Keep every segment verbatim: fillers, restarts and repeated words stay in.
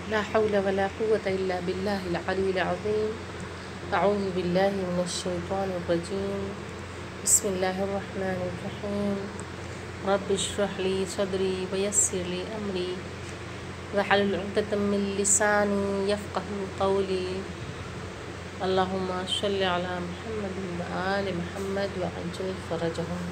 لا حول ولا قوة إلا بالله العلي العظيم أعوذ بالله من الشيطان الرجيم بسم الله الرحمن الرحيم رب اشرح لي صدري ويسر لي أمري واحلل عقدة من لساني يفقهوا قولي اللهم صل على محمد وآل محمد وعجل فرجهم۔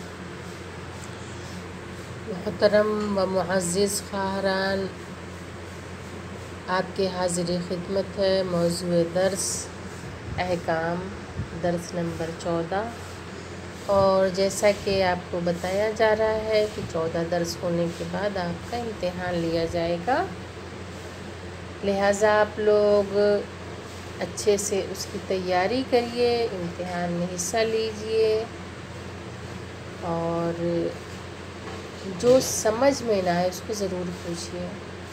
محترم و معزز خواہران، آپ کے حاضر خدمت ہے موضوع درس احکام، درس نمبر چودہ، اور جیسا کہ آپ کو بتایا جا رہا ہے کہ چودہ درس ہونے کے بعد آپ کا امتحان لیا جائے گا، لہٰذا آپ لوگ اچھے سے اس کی تیاری کریے، امتحان میں حصہ لیجئے، اور جو سمجھ میں نہ آئے اس کو ضرور پوچھیے۔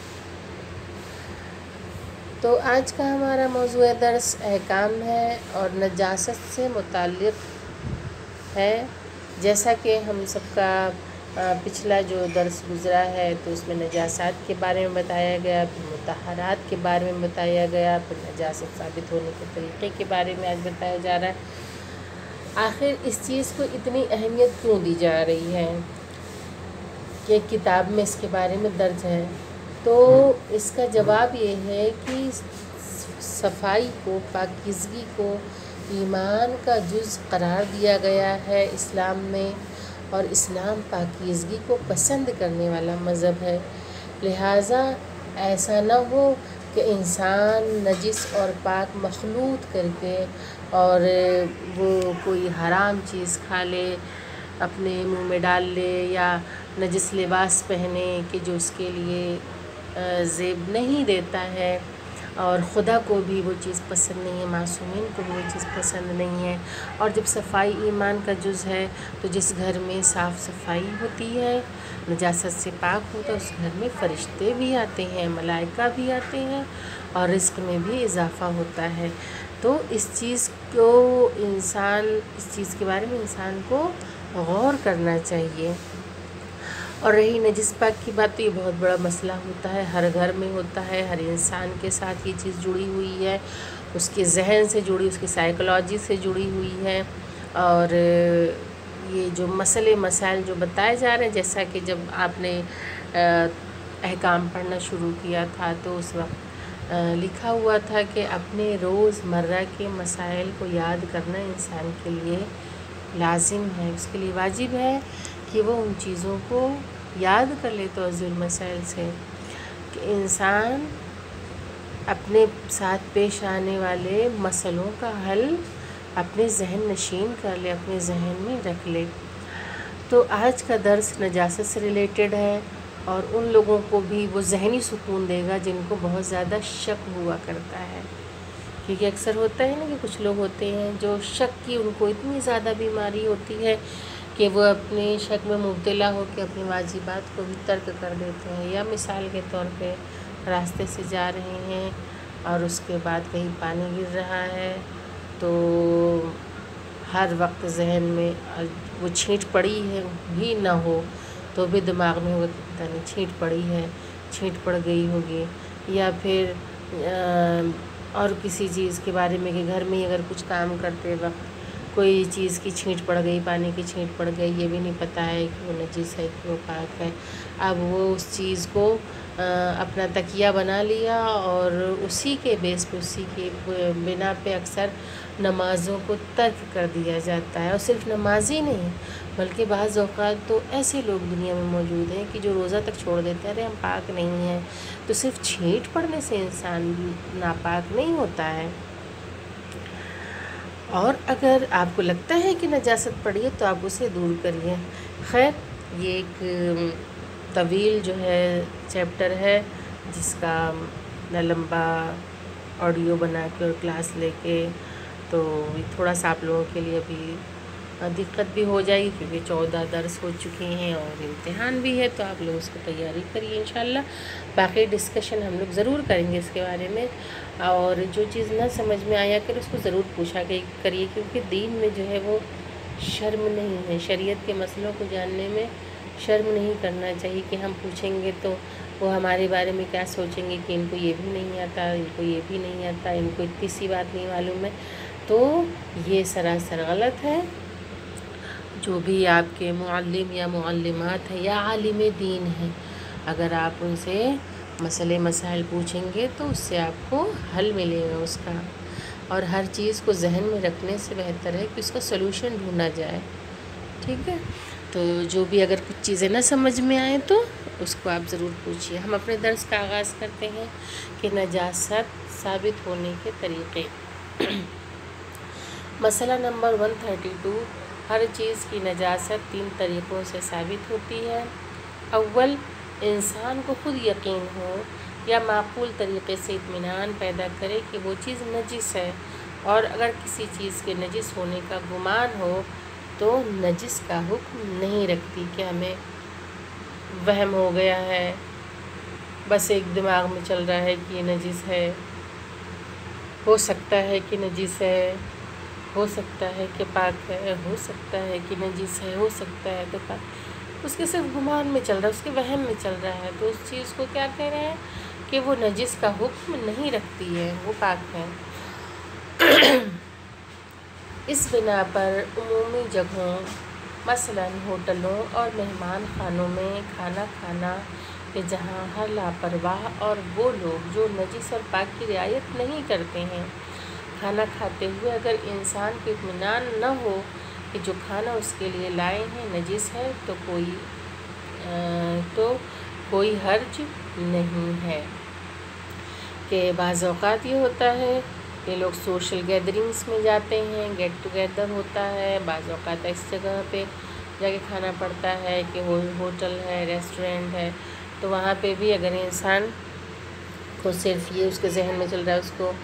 تو آج کا ہمارا موضوع درس احکام ہے اور نجاست سے متعلق ہے۔ جیسا کہ ہم سب کا پچھلا جو درس گزرا ہے تو اس میں نجاسات کے بارے میں بتایا گیا، پھر مطہرات کے بارے میں بتایا گیا، پھر نجاست ثابت ہونے کے طریقے کے بارے میں آج بتایا جا رہا ہے۔ آخر اس چیز کو اتنی اہمیت کیوں دی جا رہی ہے کہ کتاب میں اس کے بارے میں درج ہے؟ تو اس کا جواب یہ ہے کہ صفائی کو، پاکیزگی کو ایمان کا جز قرار دیا گیا ہے اسلام میں، اور اسلام پاکیزگی کو پسند کرنے والا مذہب ہے۔ لہٰذا ایسا نہ ہو کہ انسان نجس اور پاک مخلوط کر کے اور وہ کوئی حرام چیز کھا لے، اپنے منہ میں ڈال لے، یا نجس لباس پہنے کہ جو اس کے لیے زیب نہیں دیتا ہے، اور خدا کو بھی وہ چیز پسند نہیں ہے، معصومین کو بھی وہ چیز پسند نہیں ہے۔ اور جب صفائی ایمان کا جز ہے تو جس گھر میں صاف صفائی ہوتی ہے، نجاست سے پاک ہوتا ہے، اس گھر میں فرشتے بھی آتے ہیں، ملائکہ بھی آتے ہیں، اور رزق میں بھی اضافہ ہوتا ہے۔ تو اس چیز کو انسان اس چیز کے بارے میں انسان کو غور کرنا چاہیے۔ اور رہی نجس پاک کی بات، تو یہ بہت بڑا مسئلہ ہوتا ہے، ہر گھر میں ہوتا ہے، ہر انسان کے ساتھ یہ چیز جڑی ہوئی ہے، اس کے ذہن سے جڑی، اس کی سائیکالوجی سے جڑی ہوئی ہے۔ اور یہ جو مسئلے مسائل جو بتائے جا رہے ہیں، جیسا کہ جب آپ نے احکام پڑھنا شروع کیا تھا تو اس وقت لکھا ہوا تھا کہ اپنے روز مرہ کے مسائل کو یاد کرنا انسان کے لیے لازم ہے، اس کے لیے واجب ہے کہ وہ ان چیزوں کو یاد کر لے توضیع المسائل سے، کہ انسان اپنے ساتھ پیش آنے والے مسئلوں کا حل اپنے ذہن نشین کر لے، اپنے ذہن میں رکھ لے۔ تو آج کا درس نجاست سے ریلیٹڈ ہے، اور ان لوگوں کو بھی وہ ذہنی سکون دے گا جن کو بہت زیادہ شک ہوا کرتا ہے، کیونکہ اکثر ہوتا ہے نا کہ کچھ لوگ ہوتے ہیں جو شک کی ان کو اتنی زیادہ بیماری ہوتی ہے کہ وہ اپنے شک میں مبتلا ہو کے اپنی واجبات کو بھی ترک کر دیتے ہیں، یا مثال کے طور پہ راستے سے جا رہے ہیں اور اس کے بعد کہیں پانی گر رہا ہے تو ہر وقت ذہن میں وہ چھینٹ پڑی ہے بھی نہ ہو تو بھی دماغ میں ہوگا کہ پتہ نہیں چھینٹ پڑی ہے، چھینٹ پڑ گئی ہوگی، یا پھر اور کسی چیز کے بارے میں کہ گھر میں ہی اگر کچھ کام کرتے وقت کوئی چیز کی چھینٹ پڑ گئی، پانی کی چھینٹ پڑ گئی، یہ بھی نہیں پتہ ہے کہ وہ نجس ہے کہ وہ پاک ہے۔ اب وہ اس چیز کو اپنا تکیہ بنا لیا، اور اسی کے بیس پہ، اسی کے بنا پہ اکثر نمازوں کو ترک کر دیا جاتا ہے۔ اور صرف نماز ہی نہیں بلکہ بعض اوقات تو ایسے لوگ دنیا میں موجود ہیں کہ جو روزہ تک چھوڑ دیتے ہیں، ارے ہم پاک نہیں ہیں۔ تو صرف چھینٹ پڑنے سے انسان ناپاک نہیں ہوتا ہے۔ اور اگر آپ کو لگتا ہے کہ نجاست پڑی ہے تو آپ اسے دور کریے۔ خیر، یہ ایک طویل جو ہے چیپٹر ہے جس کا میں لمبا آڈیو بنا کے اور کلاس لے کے، تو تھوڑا سا آپ لوگوں کے لیے ابھی دقت بھی ہو جائے گی کیونکہ چودہ درس ہو چکے ہیں اور امتحان بھی ہے، تو آپ لوگ اس کی تیاری کریے انشاءاللہ۔ باقی ڈسکشن ہم لوگ ضرور کریں گے اس کے بارے میں، اور جو چیز نہ سمجھ میں آیا کر اس کو ضرور پوچھا کریے، کیونکہ دین میں جو ہے وہ شرم نہیں ہے، شریعت کے مسئلوں کو جاننے میں شرم نہیں کرنا چاہیے کہ ہم پوچھیں گے تو वो हमारे बारे में क्या सोचेंगे कि इनको ये भी नहीं आता, इनको ये भी नहीं आता, इनको इतनी सी बात नहीं मालूम है। तो ये सरासर गलत है। जो भी आपके मुअल्लिम या मुअल्लिमात हैं या आलिम दीन हैं, अगर आप उनसे मसले मसाइल पूछेंगे तो उससे आपको हल मिलेगा उसका। और हर चीज़ को जहन में रखने से बेहतर है कि उसका सलूशन ढूंढा जाए। ठीक है, तो जो भी अगर कुछ चीज़ें ना समझ में आए तो उसको आप ज़रूर पूछिए। हम अपने दर्स का आगाज़ करते हैं कि नजासत साबित होने के तरीक़े। मसला नंबर वन थर्टी टू, हर चीज़ की नजासत तीन तरीक़ों से साबित होती है। अव्वल, इंसान को खुद यकीन हो या माकूल तरीक़े से इत्मीनान पैदा करे कि वो चीज़ नजिस है, और अगर किसी चीज़ के नजिस होने का गुमान हो तो नजिस का हुक्म नहीं रखती कि हमें वहम हो गया है, बस एक दिमाग में चल रहा है कि ये नजिस है, हो सकता है कि नजिस है, हो सकता है कि पाक है, हो सकता है कि नजिस है, हो सकता है तो पाक, उसके सिर्फ गुमान में चल रहा है, उसके वहम में चल रहा है, तो उस चीज़ को क्या कह रहे हैं कि वो नजिस का हुक्म नहीं रखती है, वो पाक है। इस बिना पर उमूमी जगहों मसलन होटलों और मेहमान खानों में खाना खाना कि जहाँ हर लापरवाह और वो लोग जो नजिस और पाक की रियायत नहीं करते हैं, खाना खाते हुए अगर इंसान को इत्मीनान न हो कि जो खाना उसके लिए लाए हैं नजिस है तो कोई तो कोई हर्ज नहीं है। कि बाज़ औक़ात ये होता है कि लोग सोशल गैदरिंग्स में जाते हैं, गेट टुगेदर होता है, बाज़ औक़ात इस जगह पे जाके खाना पड़ता है कि वो होटल है, रेस्टोरेंट है, तो वहाँ पे भी अगर इंसान को सिर्फ ये उसके जहन में चल रहा है, उसको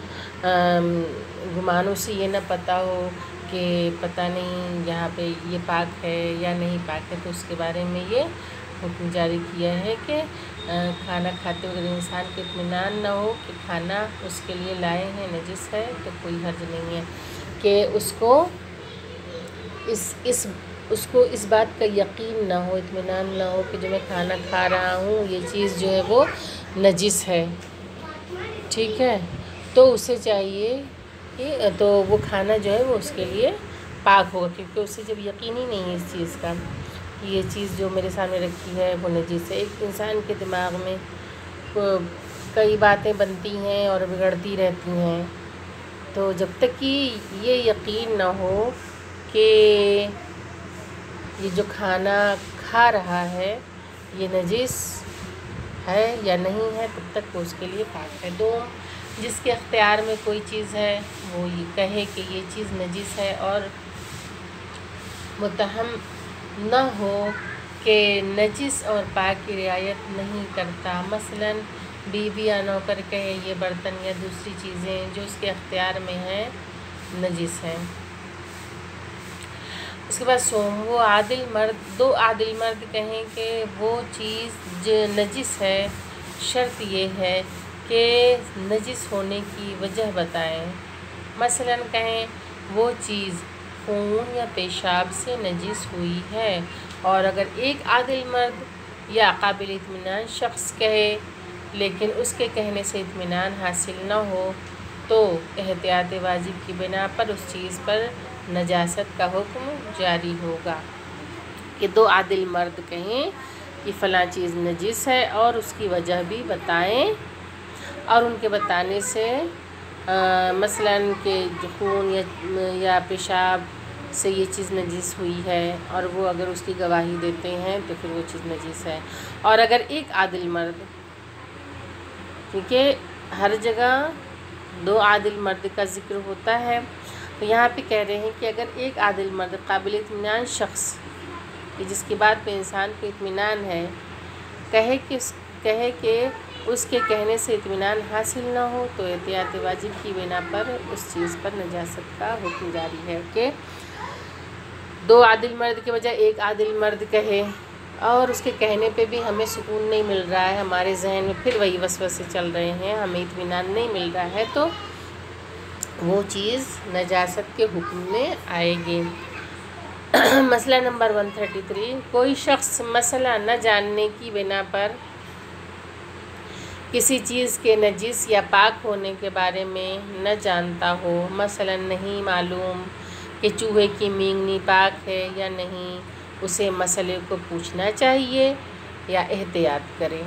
गुमानों से ये ना पता हो कि पता नहीं यहाँ पे ये पाक है या नहीं पाक है, तो उसके बारे में ये हुक्म जारी किया है कि खाना खाते हुए अगर इंसान को इत्मीनान ना हो कि खाना उसके लिए लाए हैं नजिस है तो कोई हर्ज नहीं है। कि उसको इस इस उसको इस बात का यकीन ना हो, इत्मीनान ना हो कि जो मैं खाना खा रहा हूँ ये चीज़ जो है वो नजिस है। ठीक है, तो उसे चाहिए कि तो वो खाना जो है वो उसके लिए पाक होगा, क्योंकि उसे जब यकीन ही नहीं है इस चीज़ का कि ये चीज़ जो मेरे सामने रखी है वो नजिस है। एक इंसान के दिमाग में कई बातें बनती हैं और बिगड़ती रहती हैं, तो जब तक कि ये यकीन ना हो कि ये जो खाना खा रहा है ये नजिस है या नहीं है, तब तक वो उसके लिए पाक है। दो, जिसके अख्तियार में कोई चीज़ है वो ये कहे कि ये चीज़ नजिस है और मुतहम न हो कि नजिस और पाक की रियायत नहीं करता। मसलन बीवी या नौकर कहे ये बर्तन या दूसरी चीज़ें जो उसके अख्तियार में हैं नजिस हैं। उसके बाद सोम, वो आदिल मर्द दो आदिल मर्द कहें कि वो चीज़ जो नजिस है, शर्त ये है कि नजिस होने की वजह बताएं। मसलन कहें वो चीज़ खून या पेशाब से नजिस हुई है, और अगर एक आदिल मर्द या काबिल इत्मीनान शख्स कहे लेकिन उसके कहने से इत्मीनान हासिल न हो तो एहतियात वाजिब की बिना पर उस चीज़ पर नजासत का हुक्म जारी होगा। कि दो आदिल मर्द कहें कि फ़लाँ चीज़ नजिस है और उसकी वजह भी बताएं, और उनके बताने से आ, मसलन के खून या, या पेशाब से ये चीज़ नजिस हुई है और वो अगर उसकी गवाही देते हैं तो फिर वो चीज़ नजिस है। और अगर एक आदिल मर्द, क्योंकि हर जगह दो आदिल मर्द का ज़िक्र होता है, तो यहाँ पे कह रहे हैं कि अगर एक आदिल मर्द काबिल इत्मीनान शख्स कि जिसकी बात पे इंसान को इत्मीनान है कहे कि कहे कि उसके कहने से इत्मीनान हासिल ना हो तो एहतियात वाजिब की बिना पर उस चीज़ पर नजासत का हुक्म जारी है। कि दो आदिल मर्द के बजाय एक आदिल मर्द कहे और उसके कहने पे भी हमें सुकून नहीं मिल रहा है, हमारे जहन में फिर वही वसवसे चल रहे हैं, हमें इत्मीनान नहीं मिल रहा है, तो वो चीज़ नजासत के हुक्म में आएगी। मसला नंबर वन थर्टी थ्री, कोई शख्स मसला न जानने की बिना पर کسی چیز کے نجس یا پاک ہونے کے بارے میں نہ جانتا ہو، مثلا نہیں معلوم کہ چوہے کی مینگنی پاک ہے یا نہیں، اسے مسئلے کو پوچھنا چاہیے یا احتیاط کرے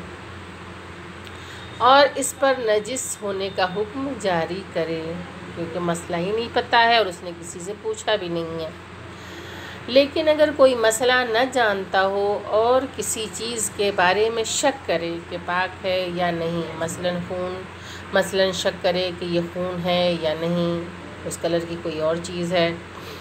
اور اس پر نجس ہونے کا حکم جاری کرے، کیونکہ مسئلہ ہی نہیں پتہ ہے اور اس نے کسی سے پوچھا بھی نہیں ہے۔ لیکن اگر کوئی مسئلہ نہ جانتا ہو اور کسی چیز کے بارے میں شک کرے کہ پاک ہے یا نہیں، مثلا خون مثلا شک کرے کہ یہ خون ہے یا نہیں، اس کلر کی کوئی اور چیز ہے،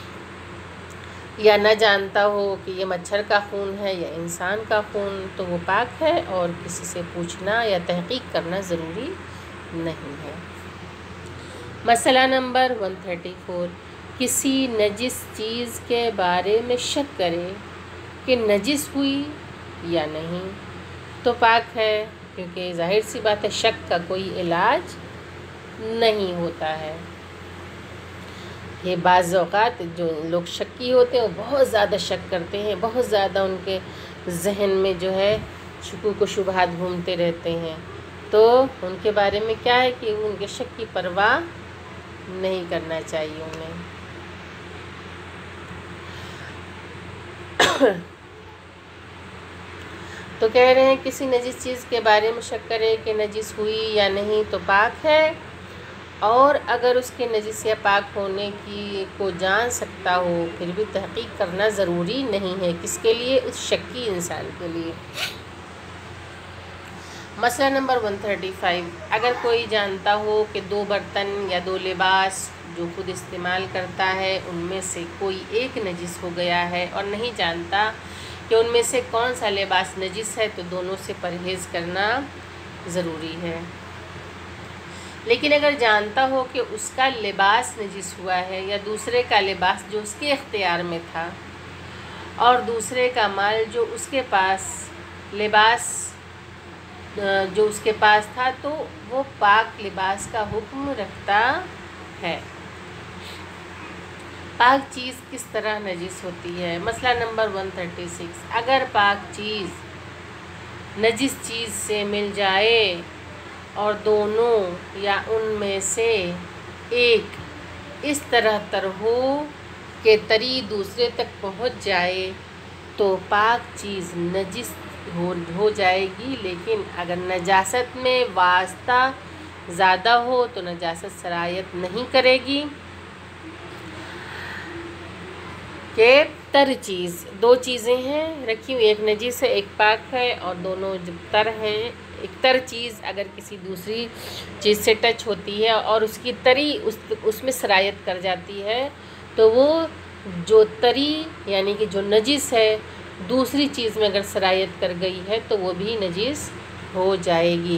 یا نہ جانتا ہو کہ یہ مچھر کا خون ہے یا انسان کا خون، تو وہ پاک ہے اور کسی سے پوچھنا یا تحقیق کرنا ضروری نہیں ہے۔ مسئلہ نمبر ایک سو چونتیس، کسی نجس چیز کے بارے میں شک کرے کہ نجس ہوئی یا نہیں تو پاک ہے، کیونکہ ظاہر سی بات ہے شک کا کوئی علاج نہیں ہوتا ہے۔ یہ بعض اوقات جو لوگ شکی ہوتے ہیں وہ بہت زیادہ شک کرتے ہیں، بہت زیادہ ان کے ذہن میں جو ہے شکوک و شبہات گھومتے رہتے ہیں، تو ان کے بارے میں کیا ہے کہ ان کے شک کی پرواہ نہیں کرنا چاہیے انہیں۔ تو کہہ رہے ہیں کسی نجس چیز کے بارے میں شک کرے کہ نجس ہوئی یا نہیں تو پاک ہے، اور اگر اس کے نجس یا پاک ہونے کی کو جان سکتا ہو پھر بھی تحقیق کرنا ضروری نہیں ہے، کس کے لیے؟ اس شکی انسان کے لیے۔ مسئلہ نمبر ایک سو پینتیس، اگر کوئی جانتا ہو کہ دو برتن یا دو لباس جو خود استعمال کرتا ہے ان میں سے کوئی ایک نجس ہو گیا ہے اور نہیں جانتا کہ ان میں سے کون سا لباس نجس ہے، تو دونوں سے پرہیز کرنا ضروری ہے۔ لیکن اگر جانتا ہو کہ اس کا لباس نجس ہوا ہے یا دوسرے کا لباس جو اس کے اختیار میں تھا اور دوسرے کا مال جو اس کے پاس لباس جو اس کے پاس تھا، تو وہ پاک لباس کا حکم رکھتا ہے۔ پاک چیز کس طرح نجس ہوتی ہے؟ مسئلہ نمبر ایک سو چھتیس، اگر پاک چیز نجس چیز سے مل جائے اور دونوں یا ان میں سے ایک اس طرح تر ہو کہ تری دوسرے تک پہنچ جائے تو پاک چیز نجس ہو ہو جائے گی، لیکن اگر نجاست میں واسطہ زیادہ ہو تو نجاست سرایت نہیں کرے گی۔ کہ تر چیز، دو چیزیں ہیں رکھی ہوئی، ایک نجس ہے ایک پاک ہے، اور دونوں جب تر ہیں، ایک تر چیز اگر کسی دوسری چیز سے ٹچ ہوتی ہے اور اس کی تری اس اس میں سرایت کر جاتی ہے، تو وہ جو تری یعنی کہ جو نجس ہے دوسری چیز میں اگر سرایت کر گئی ہے تو وہ بھی نجس ہو جائے گی۔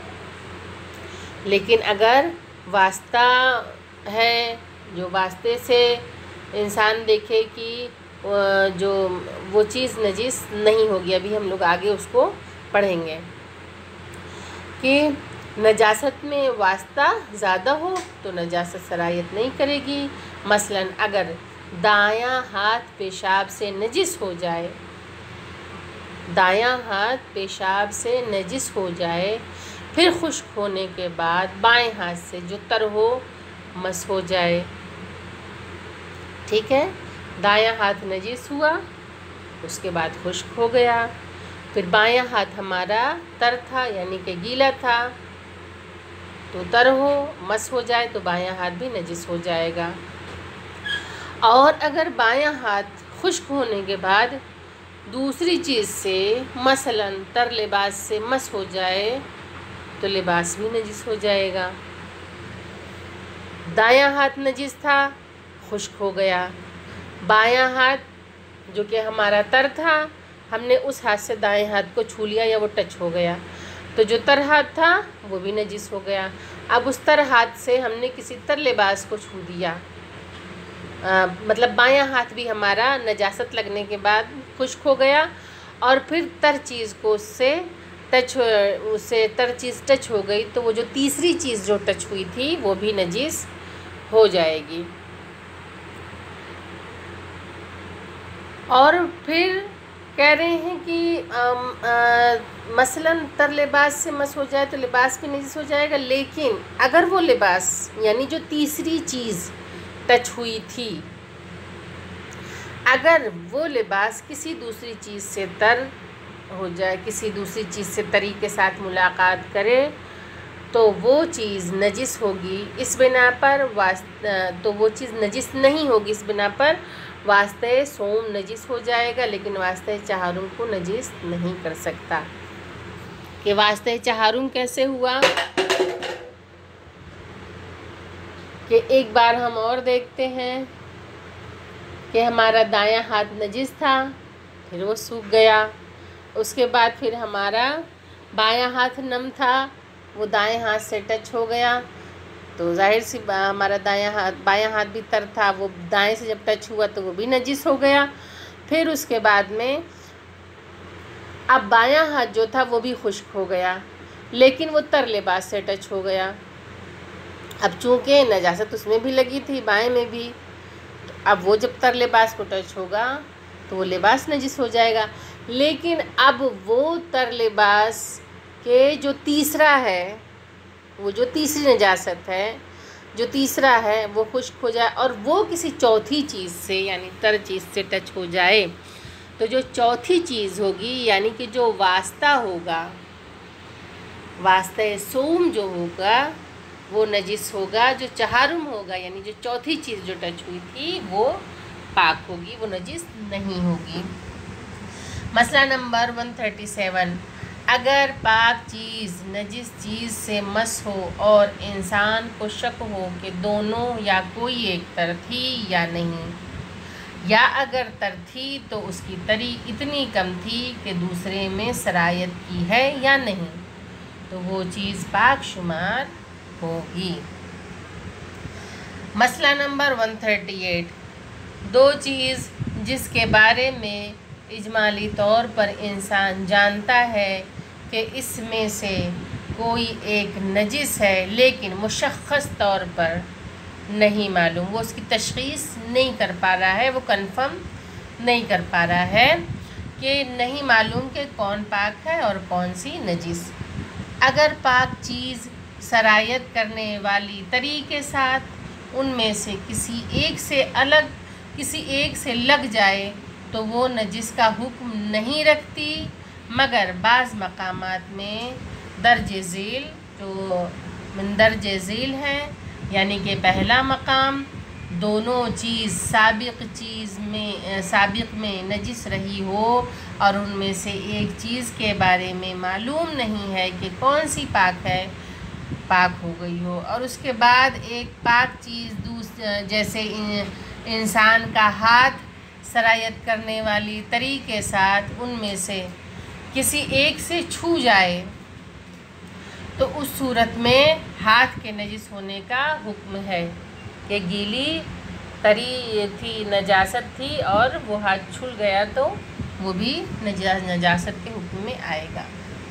لیکن اگر واسطہ ہے، جو واسطے سے انسان دیکھے کہ جو وہ چیز نجس نہیں ہوگی، ابھی ہم لوگ آگے اس کو پڑھیں گے، کہ نجاست میں واسطہ زیادہ ہو تو نجاست سرایت نہیں کرے گی۔ مثلا اگر دایاں ہاتھ پیشاب سے نجس ہو جائے دایاں ہاتھ پیشاب سے نجس ہو جائے پھر خشک ہونے کے بعد بائیں ہاتھ سے جو تر ہو مس ہو جائے، ٹھیک ہے، دایاں ہاتھ نجس ہوا اس کے بعد خشک ہو گیا، پھر بایاں ہاتھ ہمارا تر تھا یعنی کہ گیلا تھا، تو تر ہو مس ہو جائے تو بایاں ہاتھ بھی نجس ہو جائے گا۔ اور اگر بایاں ہاتھ خشک ہونے کے بعد دوسری چیز سے مثلا تر لباس سے مس ہو جائے تو لباس بھی نجس ہو جائے گا۔ دایاں ہاتھ نجس تھا، خشک ہو گیا، بایاں ہاتھ جو کہ ہمارا تر تھا ہم نے اس ہاتھ سے دائیں ہاتھ کو چھو لیا یا وہ ٹچ ہو گیا، تو جو تر ہاتھ تھا وہ بھی نجس ہو گیا۔ اب اس تر ہاتھ سے ہم نے کسی تر لباس کو چھو دیا، آ, مطلب بایاں ہاتھ بھی ہمارا نجاست لگنے کے بعد خشک ہو گیا، اور پھر تر چیز کو اس سے ٹچ اس سے تر چیز ٹچ ہو گئی تو وہ جو تیسری چیز جو ٹچ ہوئی تھی وہ بھی نجس ہو جائے گی۔ اور پھر کہہ رہے ہیں کہ آم، آ، مثلاً تر لباس سے مس ہو جائے تو لباس بھی نجس ہو جائے گا، لیکن اگر وہ لباس یعنی جو تیسری چیز ٹچ ہوئی تھی، اگر وہ لباس کسی دوسری چیز سے تر ہو جائے، کسی دوسری چیز سے تری کے ساتھ ملاقات کرے تو وہ چیز نجس ہوگی، اس بنا پر واسطہ تو وہ چیز نجس نہیں ہوگی، اس بنا پر واسطہ سوم نجس ہو جائے گا، لیکن واسطہ چہارم کو نجس نہیں کر سکتا۔ کہ واسطہ چہارم کیسے ہوا؟ کہ ایک بار ہم اور دیکھتے ہیں کہ ہمارا دایاں ہاتھ نجس تھا، پھر وہ سوکھ گیا، اس کے بعد پھر ہمارا بایاں ہاتھ نم تھا، وہ دائیں ہاتھ سے ٹچ ہو گیا، تو ظاہر سی ہمارا دایاں ہاتھ بایاں ہاتھ بھی تر تھا، وہ دائیں سے جب ٹچ ہوا تو وہ بھی نجس ہو گیا۔ پھر اس کے بعد میں اب بایاں ہاتھ جو تھا وہ بھی خشک ہو گیا، لیکن وہ تر لباس سے ٹچ ہو گیا۔ اب چونکہ نجاست اس میں بھی لگی تھی، بائیں میں بھی، تو اب وہ جب تر لباس کو ٹچ ہوگا تو وہ لباس نجس ہو جائے گا، لیکن اب وہ تر لباس کے جو تیسرا ہے، وہ جو تیسری نجاست ہے، جو تیسرا ہے وہ خشک ہو جائے اور وہ کسی چوتھی چیز سے یعنی تر چیز سے ٹچ ہو جائے، تو جو چوتھی چیز ہوگی یعنی کہ جو واسطہ ہوگا، واسطہ سوم جو ہوگا وہ نجس ہوگا، جو چہارم ہوگا یعنی جو چوتھی چیز جو ٹچ ہوئی تھی وہ پاک ہوگی، وہ نجس نہیں ہوگی۔ مسئلہ نمبر ایک سو سینتیس، اگر پاک چیز نجس چیز سے مس ہو اور انسان کو شک ہو کہ دونوں یا کوئی ایک تر تھی یا نہیں، یا اگر تر تھی تو اس کی تری اتنی کم تھی کہ دوسرے میں سرایت کی ہے یا نہیں، تو وہ چیز پاک شمار ہوگی۔ مسئلہ نمبر ایک سو اڑتیس، دو چیز جس کے بارے میں اجمالی طور پر انسان جانتا ہے کہ اس میں سے کوئی ایک نجس ہے لیکن مشخص طور پر نہیں معلوم، وہ اس کی تشخیص نہیں کر پا رہا ہے، وہ کنفرم نہیں کر پا رہا ہے کہ نہیں معلوم کہ کون پاک ہے اور کون سی نجس۔ اگر پاک چیز سرایت کرنے والی تری کے ساتھ ان میں سے کسی ایک سے الگ کسی ایک سے لگ جائے تو وہ نجس کا حکم نہیں رکھتی، مگر بعض مقامات میں درج ذیل جو من درج ذیل ہیں، یعنی کہ پہلا مقام دونوں چیز سابق چیز میں سابق میں نجس رہی ہو اور ان میں سے ایک چیز کے بارے میں معلوم نہیں ہے کہ کون سی پاک ہے، پاک ہو گئی ہو، اور اس کے بعد ایک پاک چیز دوس جیسے انسان کا ہاتھ سرایت کرنے والی تری کے ساتھ ان میں سے کسی ایک سے چھو جائے تو اس صورت میں ہاتھ کے نجس ہونے کا حکم ہے کہ گیلی تری تھی، نجاست تھی اور وہ ہاتھ چھل گیا تو وہ بھی نجاست کے حکم میں آئے گا۔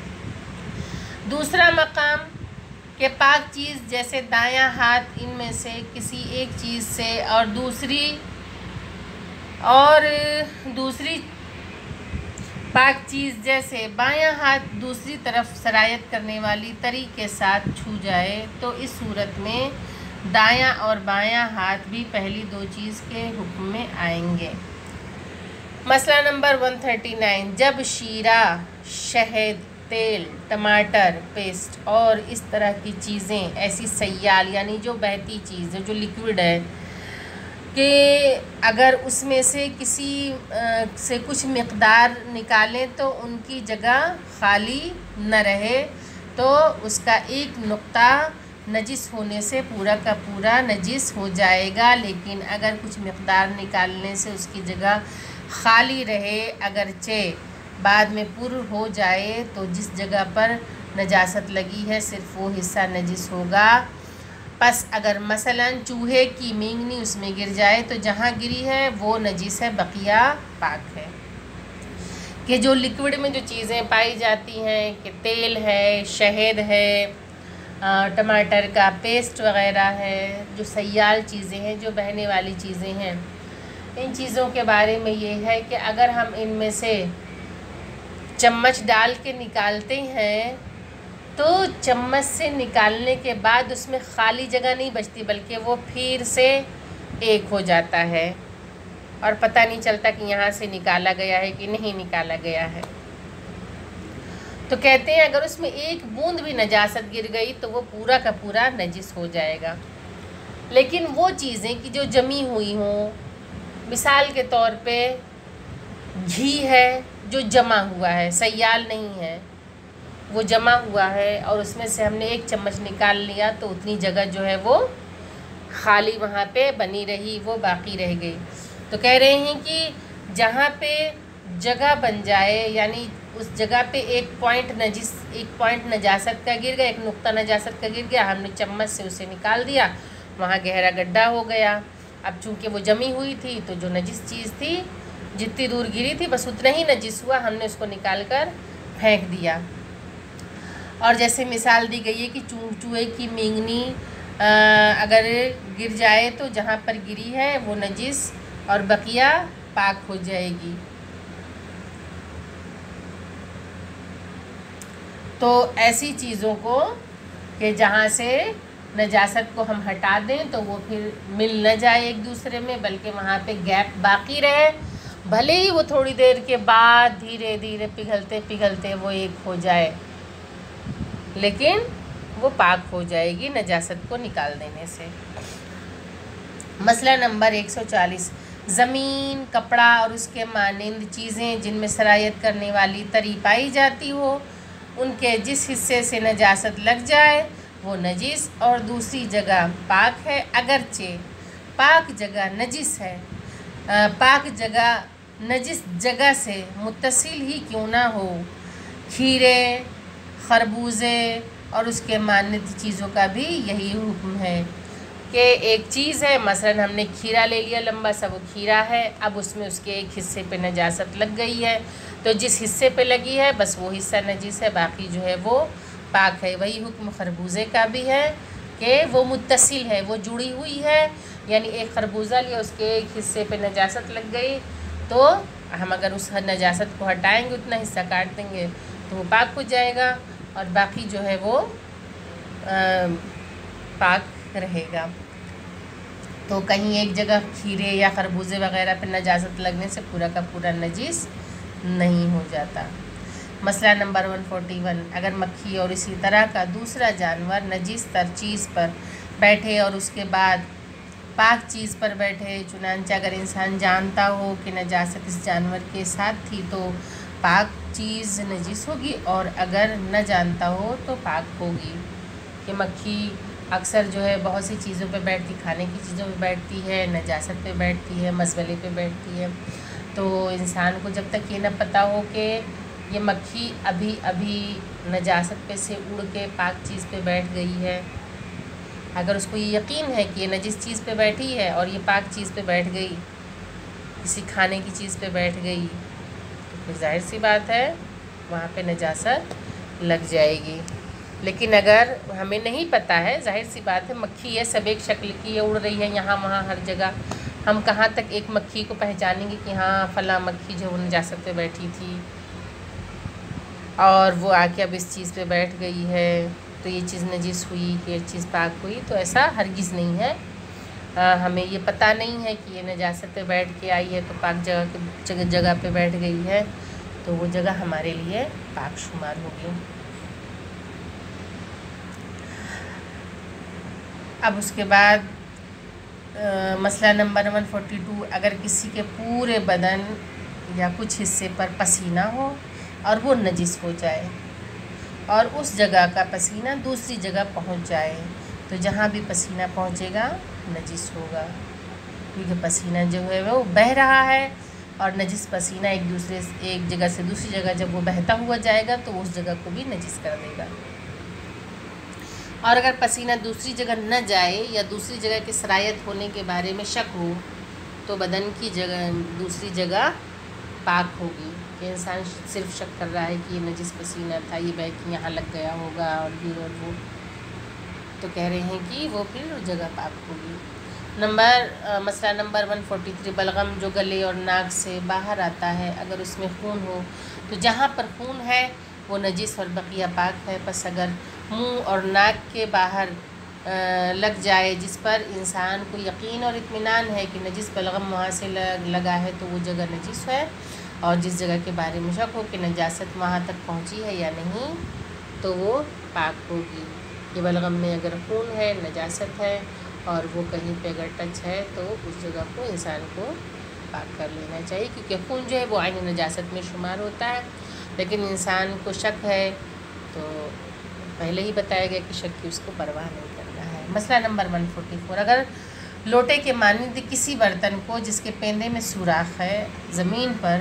دوسرا مقام کہ پاک چیز جیسے دایاں ہاتھ ان میں سے کسی ایک چیز سے اور دوسری اور دوسری پاک چیز جیسے بایاں ہاتھ دوسری طرف سرایت کرنے والی تری کے ساتھ چھو جائے تو اس صورت میں دایاں اور بایاں ہاتھ بھی پہلی دو چیز کے حکم میں آئیں گے۔ مسئلہ نمبر ایک سو انتیس، جب شیرہ، شہد، تیل، ٹماٹر پیسٹ اور اس طرح کی چیزیں ایسی سیال یعنی جو بہتی چیز ہے، جو لیکوڈ ہے، کہ اگر اس میں سے کسی سے کچھ مقدار نکالیں تو ان کی جگہ خالی نہ رہے تو اس کا ایک نقطہ نجس ہونے سے پورا کا پورا نجس ہو جائے گا، لیکن اگر کچھ مقدار نکالنے سے اس کی جگہ خالی رہے اگرچہ بعد میں پر ہو جائے تو جس جگہ پر نجاست لگی ہے صرف وہ حصہ نجس ہوگا۔ پس اگر مثلا چوہے کی مینگنی اس میں گر جائے تو جہاں گری ہے وہ نجس ہے، بقیہ پاک ہے۔ کہ جو لیکوڈ میں جو چیزیں پائی جاتی ہیں کہ تیل ہے، شہد ہے، ٹماٹر کا پیسٹ وغیرہ ہے، جو سیال چیزیں ہیں، جو بہنے والی چیزیں ہیں، ان چیزوں کے بارے میں یہ ہے کہ اگر ہم ان میں سے چمچ ڈال کے نکالتے ہیں تو چمچ سے نکالنے کے بعد اس میں خالی جگہ نہیں بچتی بلکہ وہ پھر سے ایک ہو جاتا ہے اور پتہ نہیں چلتا کہ یہاں سے نکالا گیا ہے کہ نہیں نکالا گیا ہے۔ تو کہتے ہیں اگر اس میں ایک بوند بھی نجاست گر گئی تو وہ پورا کا پورا نجس ہو جائے گا۔ لیکن وہ چیزیں کہ جو جمی ہوئی ہوں، مثال کے طور پہ گھی ہے جو جمع ہوا ہے، سیال نہیں ہے، وہ جمع ہوا ہے اور اس میں سے ہم نے ایک چمچ نکال لیا تو اتنی جگہ جو ہے وہ خالی وہاں پہ بنی رہی، وہ باقی رہ گئی۔ تو کہہ رہے ہیں کہ جہاں پہ جگہ بن جائے، یعنی اس جگہ پہ ایک پوائنٹ نجس ایک پوائنٹ نجاست کا گر گیا، ایک نقطہ نجاست کا گر گیا، ہم نے چمچ سے اسے نکال دیا، وہاں گہرا گڈھا ہو گیا۔ اب چونکہ وہ جمی ہوئی تھی تو جو نجس چیز تھی جتنی دور گری تھی بس اتنا ہی نجس ہوا، ہم نے اس کو نکال کر پھینک دیا۔ اور جیسے مثال دی گئی ہے کہ چوہے کی مینگنی اگر گر جائے تو جہاں پر گری ہے وہ نجس اور بقیہ پاک ہو جائے گی۔ تو ایسی چیزوں کو کہ جہاں سے نجاست کو ہم ہٹا دیں تو وہ پھر مل نہ جائے ایک دوسرے میں بلکہ وہاں پہ گیپ باقی رہے، بھلے ہی وہ تھوڑی دیر کے بعد دھیرے دھیرے پگھلتے پگھلتے وہ ایک ہو جائے لیکن وہ پاک ہو جائے گی نجاست کو نکال دینے سے۔ مسئلہ نمبر ایک سو چالیس، زمین، کپڑا اور اس کے مانند چیزیں جن میں سرایت کرنے والی تری پائی جاتی ہو، ان کے جس حصے سے نجاست لگ جائے وہ نجس اور دوسری جگہ پاک ہے، اگرچہ پاک جگہ نجس ہے پاک جگہ نجس جگہ سے متصل ہی کیوں نہ ہو۔ کھیرے، خربوزے اور اس کے مانند چیزوں کا بھی یہی حکم ہے کہ ایک چیز ہے، مثلا ہم نے کھیرا لے لیا، لمبا سا وہ کھیرا ہے، اب اس میں اس کے ایک حصے پہ نجاست لگ گئی ہے تو جس حصے پہ لگی ہے بس وہ حصہ نجس ہے، باقی جو ہے وہ پاک ہے۔ وہی حکم خربوزے کا بھی ہے کہ وہ متصل ہے، وہ جڑی ہوئی ہے، یعنی ایک خربوزہ لیا اس کے ایک حصے پہ نجاست لگ گئی تو ہم اگر اس نجاست کو ہٹائیں گے، اتنا حصہ کاٹ دیں گے تو وہ پاک ہو جائے گا اور باقی جو ہے وہ پاک رہے گا۔ تو کہیں ایک جگہ کھیرے یا خربوزے وغیرہ پہ نجاست لگنے سے پورا کا پورا نجس نہیں ہو جاتا۔ مسئلہ نمبر ایک سو اکیالیس، اگر مکھی اور اسی طرح کا دوسرا جانور نجس تر چیز پر بیٹھے اور اس کے بعد پاک چیز پر بیٹھے، چنانچہ اگر انسان جانتا ہو کہ نجاست اس جانور کے ساتھ تھی تو پاک چیز نجس ہوگی اور اگر نہ جانتا ہو تو پاک ہوگی۔ کہ مکھی اکثر جو ہے بہت سی چیزوں پہ بیٹھتی، کھانے کی چیزوں پہ بیٹھتی ہے، نجاست پہ بیٹھتی ہے، مزبلے پہ بیٹھتی ہے، تو انسان کو جب تک یہ نہ پتہ ہو کہ یہ مکھی ابھی ابھی نجاست پہ سے اڑ کے پاک چیز پہ بیٹھ گئی ہے، اگر اس کو یہ یقین ہے کہ یہ نجس چیز پہ بیٹھی ہے اور یہ پاک چیز پہ بیٹھ گئی، کسی کھانے کی چیز پہ بیٹھ گئی، تو پھر ظاہر سی بات ہے وہاں پہ نجاست لگ جائے گی۔ لیکن اگر ہمیں نہیں پتہ ہے، ظاہر سی بات ہے مکھی ہے، سب ایک شکل کی ہے، اڑ رہی ہے یہاں وہاں ہر جگہ، ہم کہاں تک ایک مکھی کو پہچانیں گے کہ ہاں فلاں مکھی جو نجاست پہ بیٹھی تھی اور وہ آ کے اب اس چیز پہ بیٹھ گئی ہے تو یہ چیز نجس ہوئی کہ یہ چیز پاک ہوئی؟ تو ایسا ہرگز نہیں ہے۔ ہمیں یہ پتہ نہیں ہے کہ یہ نجاست پہ بیٹھ کے آئی ہے تو پاک جگہ کے جگہ پہ بیٹھ گئی ہے تو وہ جگہ ہمارے لیے پاک شمار ہوگی۔ اب اس کے بعد مسئلہ نمبر ایک سو بالیس، اگر کسی کے پورے بدن یا کچھ حصے پر پسینہ ہو اور وہ نجس ہو جائے اور اس جگہ کا پسینہ دوسری جگہ پہنچ جائے تو جہاں بھی پسینہ پہنچے گا نجس ہوگا، کیونکہ پسینہ جو ہے وہ بہہ رہا ہے اور نجس پسینہ ایک دوسرے ایک جگہ سے دوسری جگہ جب وہ بہتا ہوا جائے گا تو اس جگہ کو بھی نجس کر دے گا۔ اور اگر پسینہ دوسری جگہ نہ جائے یا دوسری جگہ کی سرایت ہونے کے بارے میں شک ہو تو بدن کی جگہ دوسری جگہ پاک ہوگی، کہ انسان صرف شک کر رہا ہے کہ یہ نجس پسینہ تھا، یہ بہ کے یہاں لگ گیا ہوگا اور یہ اور وہ، تو کہہ رہے ہیں کہ وہ پھر جگہ پاک ہوگی۔ نمبر مسئلہ نمبر ون فورٹی تھری بلغم جو گلے اور ناک سے باہر آتا ہے اگر اس میں خون ہو تو جہاں پر خون ہے وہ نجس اور بقیہ پاک ہے، پس اگر منہ اور ناک کے باہر لگ جائے جس پر انسان کو یقین اور اطمینان ہے کہ نجس بلغم وہاں سے لگا ہے تو وہ جگہ نجس ہے، اور جس جگہ کے بارے میں شک ہو کہ نجاست وہاں تک پہنچی ہے یا نہیں تو وہ پاک ہوگی۔ یہ بلغم میں اگر خون ہے، نجاست ہے اور وہ کہیں پہ اگر ٹچ ہے تو اس جگہ کو انسان کو پاک کر لینا چاہیے، کیونکہ خون جو ہے وہ عین نجاست میں شمار ہوتا ہے، لیکن انسان کو شک ہے تو پہلے ہی بتایا گیا کہ شک کی اس کو پرواہ نہیں کرنا ہے۔ مسئلہ نمبر ون فورٹی فور اگر لوٹے کے مانند کسی برتن کو جس کے پیندے میں سوراخ ہے زمین پر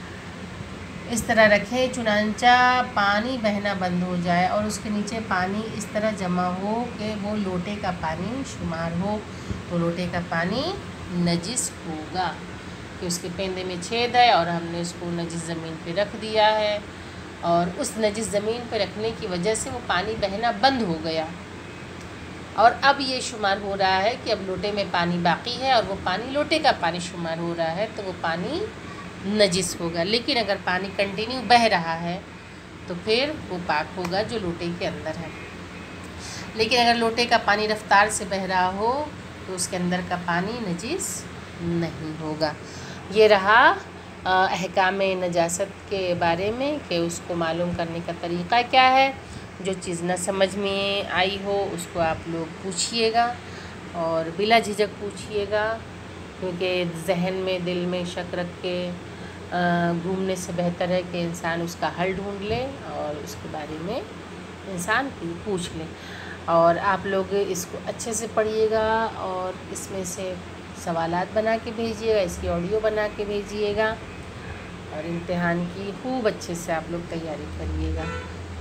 اس طرح رکھیں چنانچہ پانی بہنا بند ہو جائے اور اس کے نیچے پانی اس طرح جمع ہو کہ وہ لوٹے کا پانی شمار ہو تو لوٹے کا پانی نجس ہوگا، کہ اس کے پیندے میں چھید ہے اور ہم نے اس کو نجس زمین پہ رکھ دیا ہے اور اس نجس زمین پہ رکھنے کی وجہ سے وہ پانی بہنا بند ہو گیا، اور اب یہ شمار ہو رہا ہے کہ اب لوٹے میں پانی باقی ہے اور وہ پانی لوٹے کا پانی شمار ہو رہا ہے تو وہ پانی نجس ہوگا، لیکن اگر پانی کنٹینیو بہہ رہا ہے تو پھر وہ پاک ہوگا جو لوٹے کے اندر ہے، لیکن اگر لوٹے کا پانی رفتار سے بہہ رہا ہو تو اس کے اندر کا پانی نجس نہیں ہوگا۔ یہ رہا احکام نجاست کے بارے میں کہ اس کو معلوم کرنے کا طریقہ کیا ہے۔ جو چیز نہ سمجھ میں آئی ہو اس کو آپ لوگ پوچھیے گا اور بلا جھجک پوچھیے گا، کیونکہ ذہن میں دل میں شک رکھ کے گھومنے سے بہتر ہے کہ انسان اس کا حل ڈھونڈ لے اور اس کے بارے میں انسان پوچھ لے، اور آپ لوگ اس کو اچھے سے پڑھیے گا اور اس میں سے سوالات بنا کے بھیجیے گا، اس کی آڈیو بنا کے بھیجیے گا اور امتحان کی خوب اچھے سے آپ لوگ تیاری کریے گا۔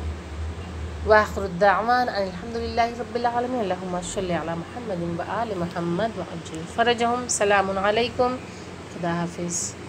وآخر الدعوان ان الحمدللہ رب العالمین اللہم صلی علی محمد و آل محمد وعجل فرجہم۔ سلام علیکم، خدا حافظ۔